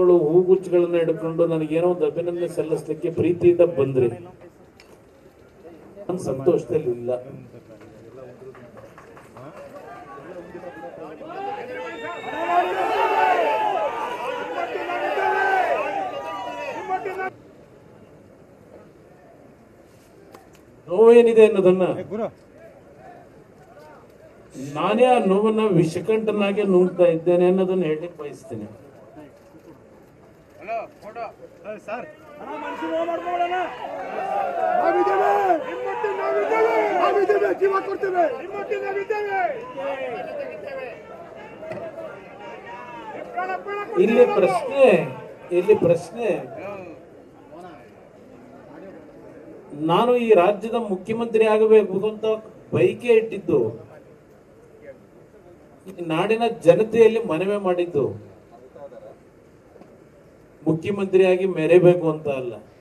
ಹೂಗುಚ್ಚುಗಳನ್ನ ಹಿಡ್ಕೊಂಡು ನನಗೇನೋ ಒಂದು ಅಭಿನಂದನೆ ಸಲ್ಲಿಸಲಿಕ್ಕೆ ಪ್ರೀತಿಯಿಂದ ಬಂದ್ರಿ. ನಾನು ಸಂತೋಷದಲ್ಲಿ ಇಲ್ಲ. ನೋವೇನಿದೆ ಅನ್ನೋದನ್ನ ನಾನೇ ಆ ನೋವನ್ನ ವಿಷಕಂಠನಾಗೆ ನುಂಗ್ತಾ ಇದ್ದೇನೆ ಅನ್ನೋದನ್ನ ಹೇಳಲಿಕ್ಕೆ ಬಯಸ್ತೇನೆ. ಇಲ್ಲಿ ಪ್ರಶ್ನೆ ನಾನು ಈ ರಾಜ್ಯದ ಮುಖ್ಯಮಂತ್ರಿ ಆಗಬೇಕು ಅಂತ ಬೈಕೆ ಇಟ್ಟಿದ್ದು, ನಾಡಿನ ಜನತೆಯಲ್ಲಿ ಮನವಿ ಮಾಡಿದ್ದು ಮುಖ್ಯಮಂತ್ರಿಯಾಗಿ ಮೆರೆಬೇಕು ಅಂತ ಅಲ್ಲ.